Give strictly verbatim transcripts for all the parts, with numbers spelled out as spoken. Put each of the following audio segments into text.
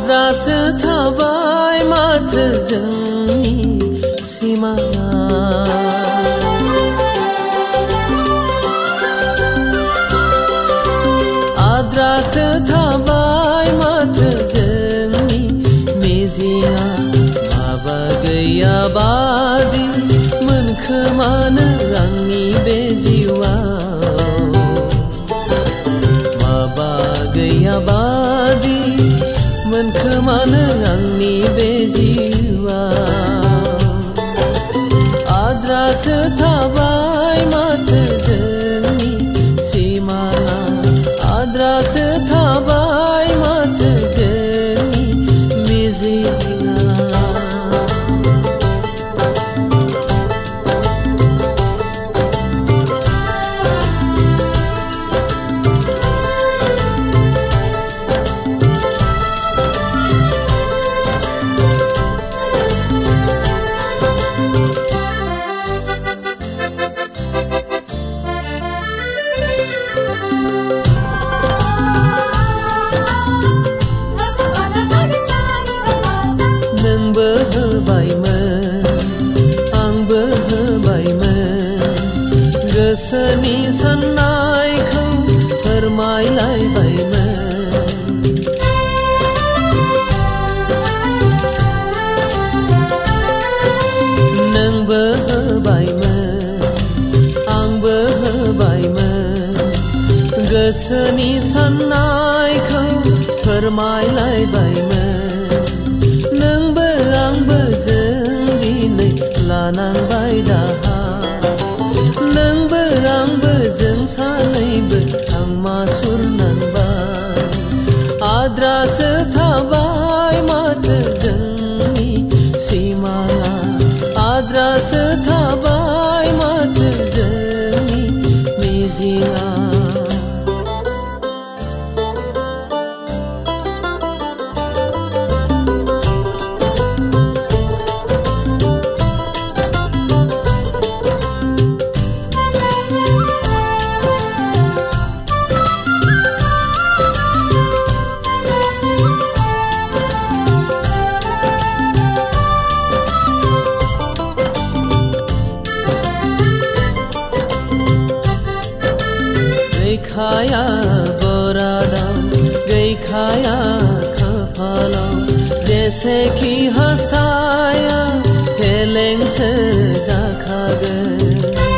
आद्रासो थाबाय माथो जोंनि सिमाङा आद्रासो थाबाय माथो जोंनि मिजिङा माबा गैया बादि मोनखोमानो आंनि बे जिउआव माबा गैया बादि मोनखोमानो आंनि बे जिउआव आद्रासो थाबाय माथो जोंनि सिमाङा आद्रासो थाबाय माथो जोंनि मिजिङा गोसोनि साननायखौ फोरमायलायबायमोन नोंबो होबायमोन आंबो होबायमोन गोसोनि साननायखौ फोरमायलायबायमोन नोंबो आंबो जों दिनै लानांबाय दाहा नोंबो आंबो जों सानैबो आं मासुर नांबाय आद्रासो थाबाय माथो जोंनि सिमाङा आद्रासो थाबाय माथो जोंनि मिजिङा गैखाया बरादाव गैखाया खाफालाव जेसेखि हास्थाया फेलेंसो जाखागोन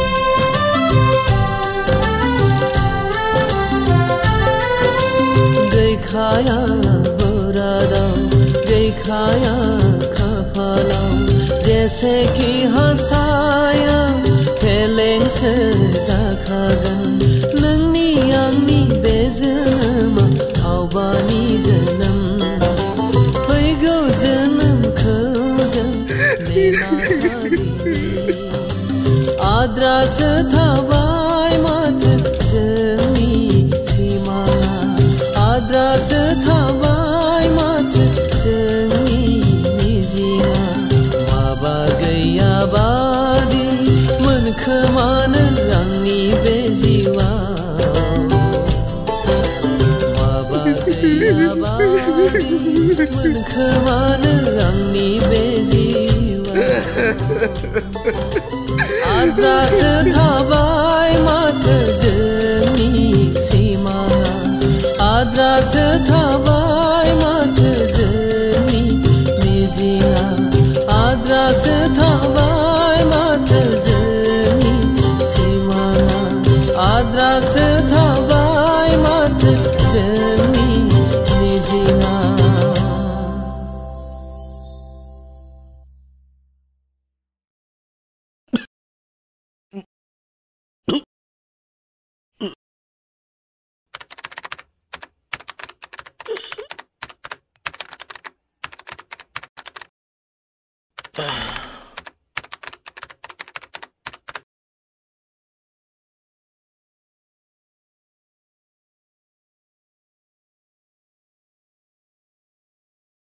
गैखाया बरादाव गैखाया खाफालाव जेसेखि हास्थाया फेलेंसो जाखागोन नोंनि आंनि बे जोनोमा आवबानि जोनोम फैगौ जोनोमखौ जों नेना थादिनि आद्रासो थाबाय माथो जोंनि सिमाङा आद्रासो थाबाय माथो जोंनि मिजिङा माबा गैया बादि मोनखोमानो आंनि बे जिउआव माबा गैया बादि मोनखोमानो आंनि बे जिउआव आद्रासो थाबाय माथो जोंनि सिमाङा आद्रासो थाबाय माथो जोंनि मिजिङा आद्रासो थाबाय माथो जोंनि सिमाङा आद्रासो थाबाय माथो जोंनि मिजिङा Ah.